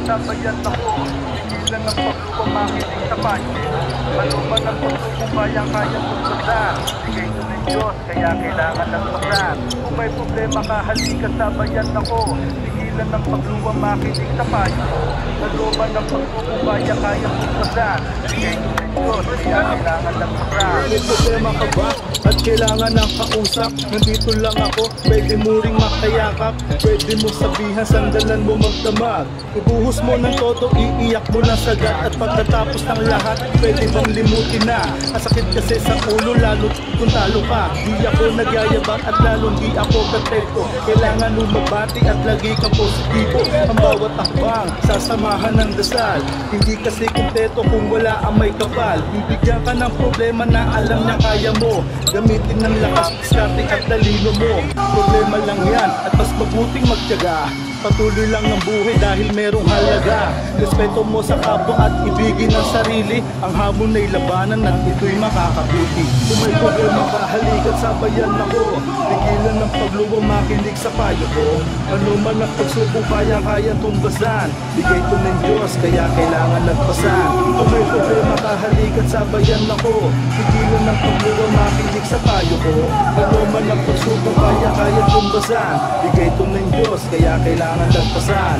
sabayan ako. Tigilan ng paglupa, makinig sa payo. Ano man ang pagsubok, kaya-kaya tugtasan. Bigay ito ng Diyos, kaya kailangan lagpasan. Kung may problema ka, halika sabayan ako. Tigilan ng paglupa, makinig sa payo. Ano man ang pagsubok, kaya-kaya tugtasan. Bigay ito ng Diyos, kaya kailangan lagpasan. May problema ka ba? At kailangan ng kausap? Nandito lang ako, pwede mo ring makayakap. Pwede mo sabihan, sandalan mo magdamag. Ibuhos mo ng todo, iiyak mo ng sagat. At pagkatapos ng lahat, pwede bang limutin na? Masakit kasi sa ulo, lalo kung talo ka. Di ako nagyayabang at lalong di ako perfecto. Kailangan mo magbati at lagi kang positibo. Ang bawat akbang, sasamahan ng dasal. Hindi kasi kumpleto kung wala ang may kapal. Bibigyan ka ng problema na alam niya kaya mo. Gamitin ng lakas, diskarte at talino mo. Problema lang yan at mas mabuting magtiyaga. Patuloy lang ang buhay dahil merong halaga. Respeto mo sa kapwa at ibigin ang sarili. Ang hamon ay labanan at ito'y makakabuti. Kung may problema ka, halikat sabayan ako. Tigilan ng pagluwa, makinig sa payo ko. Ano man ang pagsubok, kaya-kaya tumbasan. Bigay ito ng Diyos, kaya kailangan lagpasan. Kung may problema ka, halikat sabayan ako. Tigilan ng pagluwa, makinig sa payo ko. Ano man ang pagsubok, kaya-kaya tumbasan. Bigay ito ng Diyos, kaya kailangan lagpasan.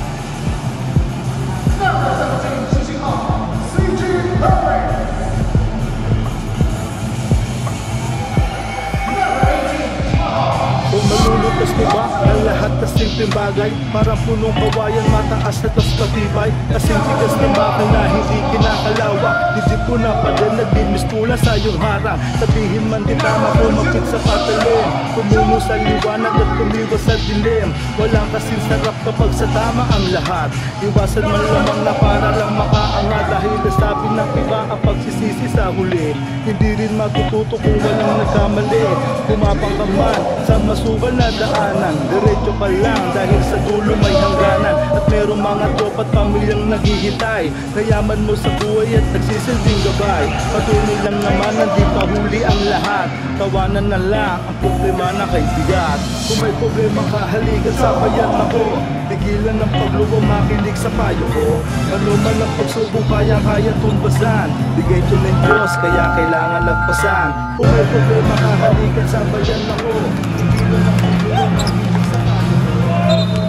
Kung malulutas mo ba ang lahat na simpleng bagay? Parang punong kawayan, mataas at tas matibay. Kasing tigas na makina, hindi kinakalawak. Didip ko na pa din, nagdimiskula sa iyong harang. Sabihin man di tama, kumapit sa patalim. Tumuno sa liwanag at tumiwas sa dilim. Walang kasing sarap kapag sa tama ang lahat. Iwasan man lamang na para lang makaangat. Dahil nasabi ng iba ang pagsisisi sa huli. Hindi rin matututo kung walang nagkamali. Kumapang ka man sa masugal na daanan, diretso pa lang dahil sa dulo may hangganan. At merong mga tropa at pamilyang naghihintay. Nayaman mo sa buhay at nagsisilbing gabay. Patuloy lang naman, hindi pa huli ang lahat. Tawanan na lang ang problema na kay bigat. Kung may problema ka, halikat sabayan ako. Tigilan ng pagluwa, makinig sa payo ko. Ano man ang pagsubok, kaya-kaya tumbasan. Bigay ito ng Diyos, kaya kailangan lagpasan. Kung may problema ka, halikat sabayan ako. Tigilan ng pagluwa, makinig sa payo ko.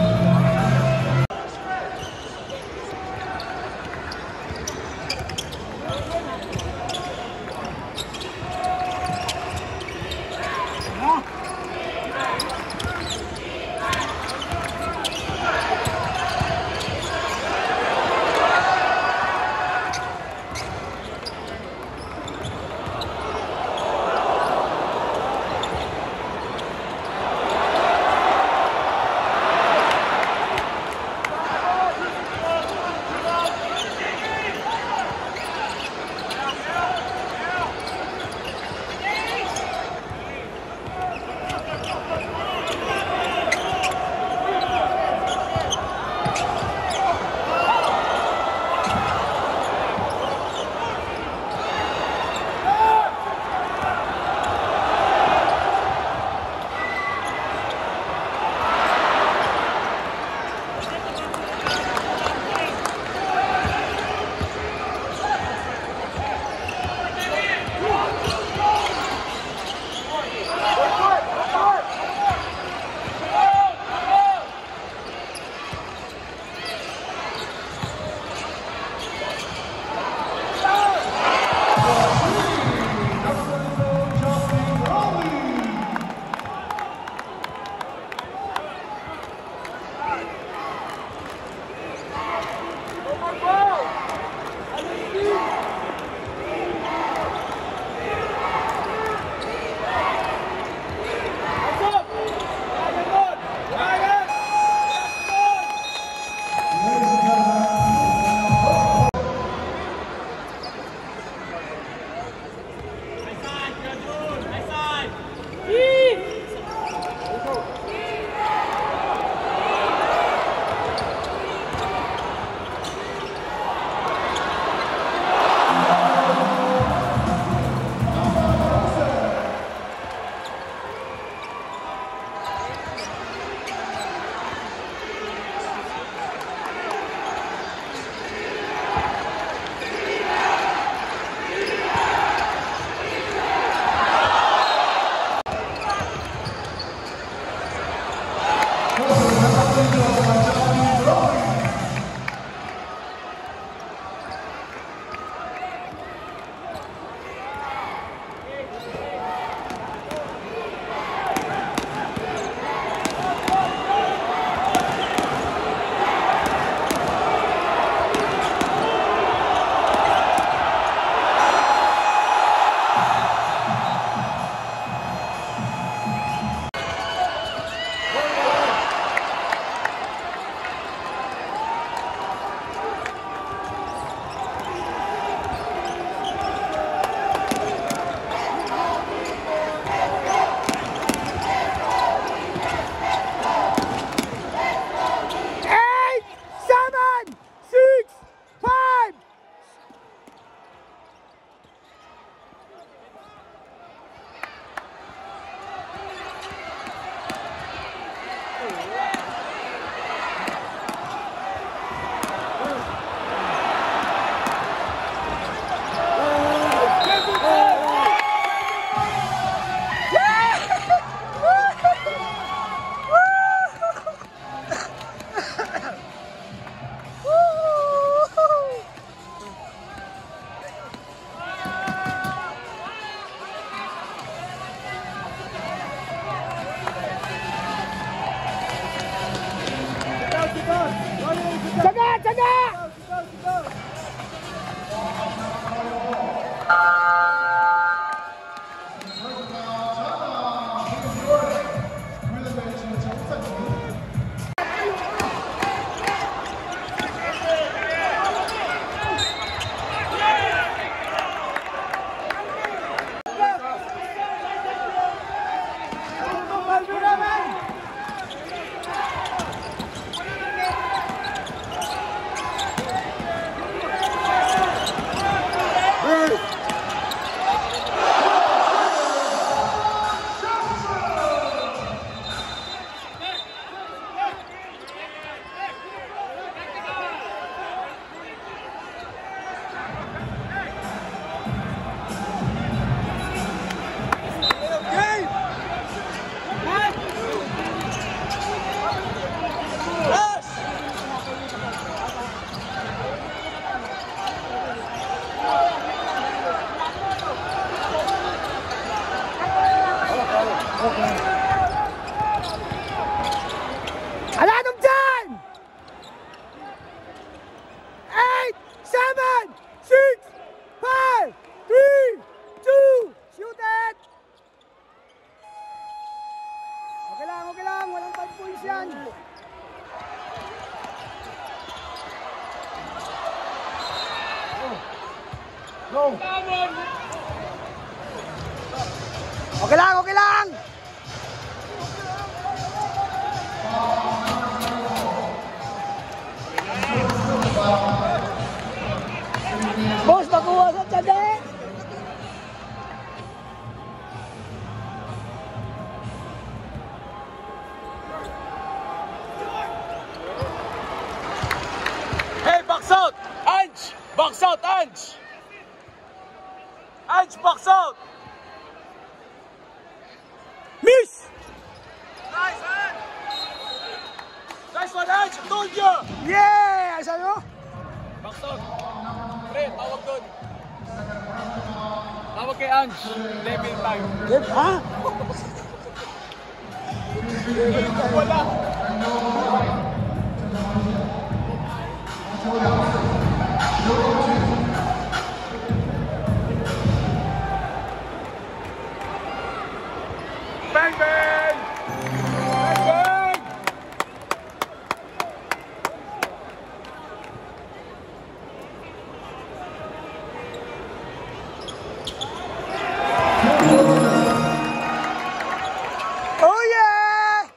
Okay. Alanong dyan! 8, 7, 6, 5, 3, 2, shoot it! Okay lang, walang 5 points yan. Go! Okay lang! Boss, nakuha sa tiyade! Hey, box out! Ange! Box out, Ange! Ange, box out! Miss! Nice, man! Nice one, Ange! I told you! Yeah! Sabi mo? Box out! Pre, tawag doon. Tawag kay Ange. Level tayo. Ha? Wala! Bang, bang! Bang, bang! Oh yeah!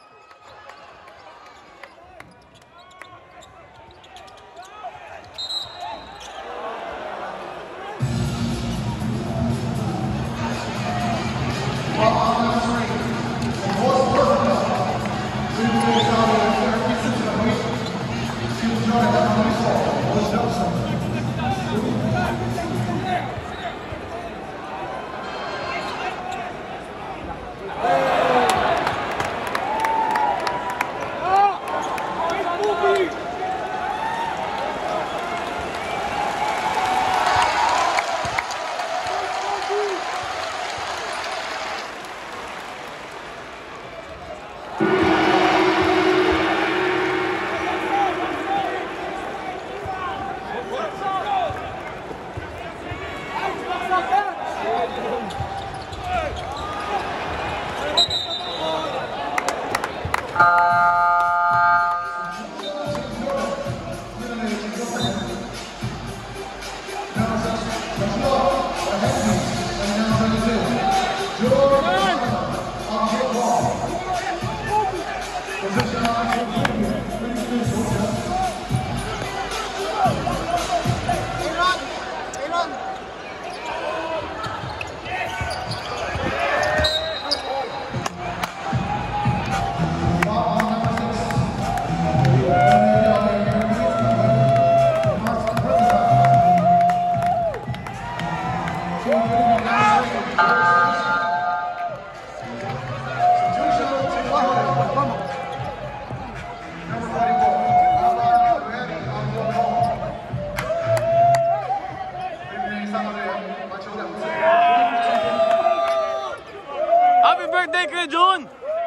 Happy birthday, Kuya Jun!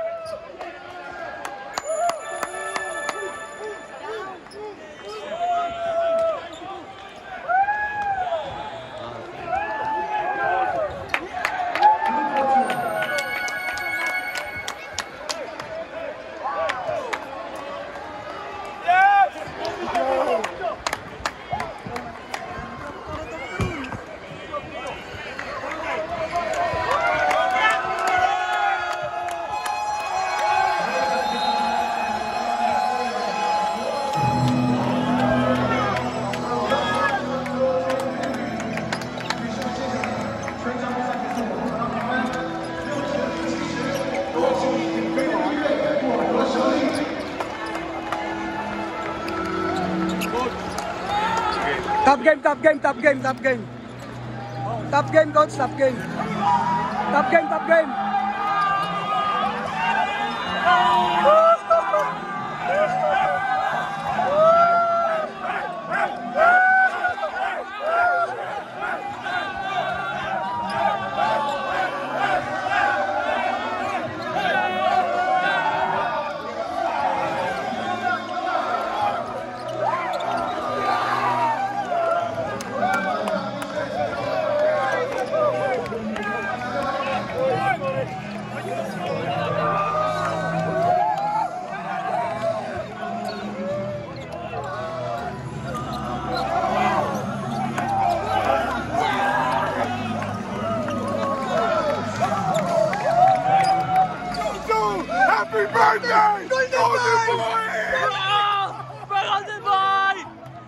Top game, top game, top game, top game. Top game, coach, top game. Top game, top game. Happy birthday! Golden Boy! Golden Boy!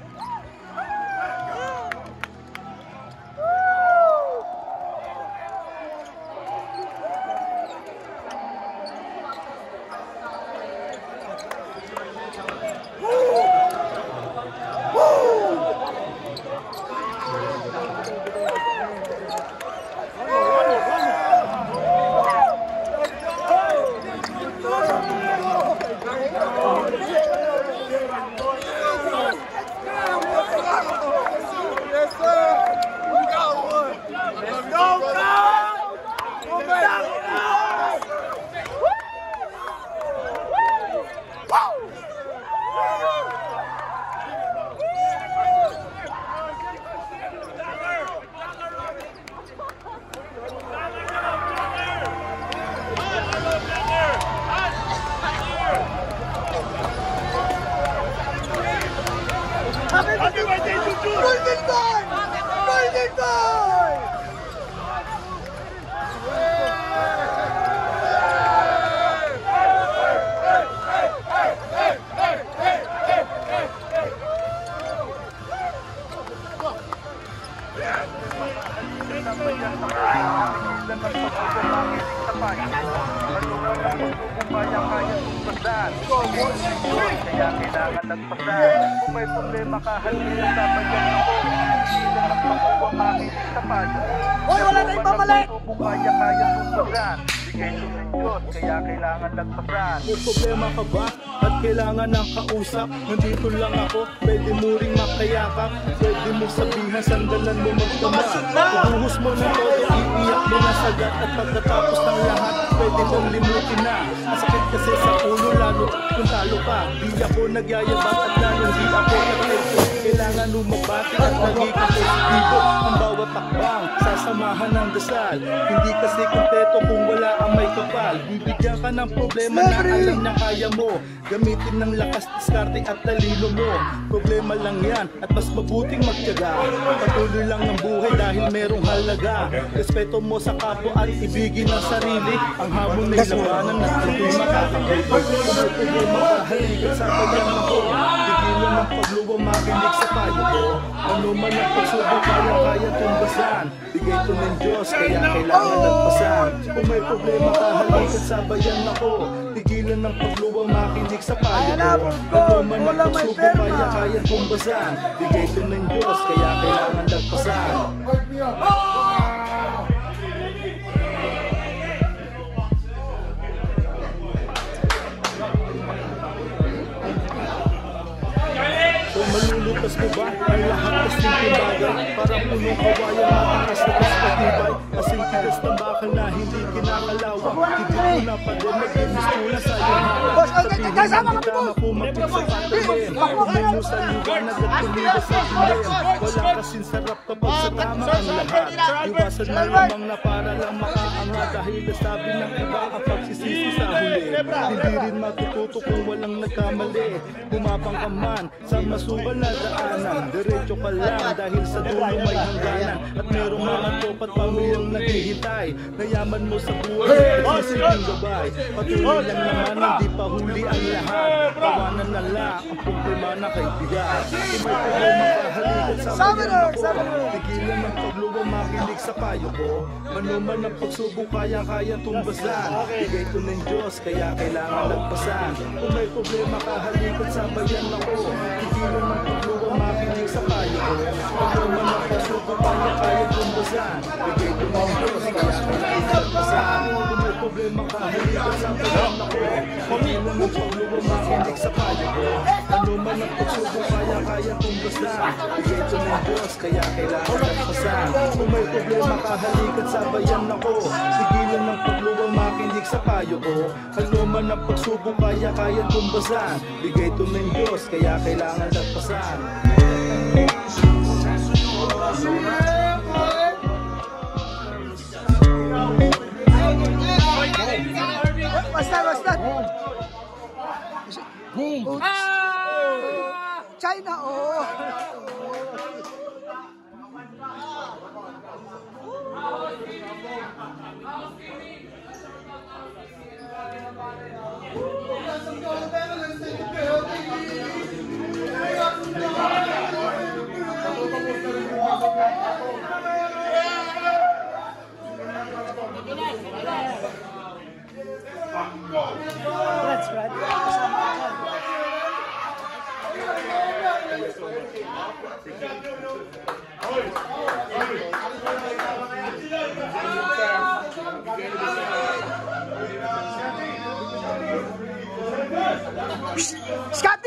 Happy birthday to you! Golden Boy! Golden Boy! Kaya kailangan nagpasan. Kung may problema ka, halina sa bayan ako. Hindi lang magpakuha makinig sa payo. Hoy, wala tayong pamali! Kung kaya tumpasan. Bigay ito ng Diyos, kaya kailangan nagpasan. May problema ka ba? At kailangan ng kausap? Nandito lang ako, pwede mo ring makayakap. Pwede mo sabihan, sandalan mo magdamag. Ibuhos mo na todo, iiyak mo na sagat. At pagkatapos ng lahat, pwede mong limutin na. Masakit kasi sa ulo, lalo kung talo ka. Di ako nagyayabang at lalo di ako nagtito. Kailangan lumabati at naging positibo. Ang bawat takbang, sasamahan ng dasal. Hindi kasi kumpleto kung wala ang may kapal. Bibigyan ka ng problema na alam na kaya mo. Gamitin ng lakas, diskarte at talino mo. Problema lang yan at mas mabuting magtiyaga. Patuloy lang ang buhay dahil merong halaga. Respeto mo sa kapwa at ibigin ang sarili. Ang hamon ay labanan at ito'y makakabili. Kung may problema ka, halika sa kanyang ako. Tigilan ng pagluwang makinig sa payo ko. Ano man ang pagsubok, kaya tumbasan. Bigay ito ng Diyos, kaya kailangan nagpasan. Kung may problema ka, halika sa bayan ako. Tigilan ng pagluwang makinig sa payo ko. Ano man ang pagsubok, kaya tumbasan. Bigay ito ng Diyos, kaya kailangan nagpasan. Kung malulutas mo ba ang lahat ng simpleng bagay? Parang punong kawayan matakas na patibay. Kasing tigas ng bakal na hindi kinakalawang. Hindi ko na pa din nag-imistula sa iyong harap. Sabihin ng bitama kumapit sa patalim. Umino sa liwanag at tumigas sa dilim. Wala kasing sarap kapag sa tama ang lahat. Iwasan na lamang na para lang makaanga. Dahil nasabi ng iba ang pagsisisi sa huli. Hindi rin matututo kung walang nagkamali. Bumapang ka man sa masukal na daanan. Diretso ka lang dahil sa dulo may hangganan. At merong mga topat pamilyang naghihintay. Nayaman mo sa buhay at sisilbing gabay. Patuloy lang naman hindi pa huli ang lahat. Tawanan na lang ang problema na kaibigan. Kung may problema ka, halika sa bayan ako. Tigilan ng pagluwang makinig sa payo ko. Manuman ang pagsubok, kaya tumbasan. Bigay ito ng Diyos, kaya kailangan nagpasan. Kung may problema ka, halika sa bayan ako. Tigilan ng pagluwang makinig sa payo ko. Manuman ang pagsubok, kaya tumbasan. Bigay ito ng Diyos, kaya kailangan nagpasan. Kung may problema ka, halika sa bayan ako. Tigilan ng pagluwang makinig sa payo ko. Manuman ang pagsubok, kaya tumbasan. Bigay ito ng Diyos, kaya kailangan nagpasan. Kung may problema ka, halika sa bayan ako. Tigilan ng pagluwang makinig sa payo ko. Haluman ng pagsubok, kaya tumbasan. Bigay ito ng Diyos, kaya kailangan nagpasan. Basta. China, oh. Scotty!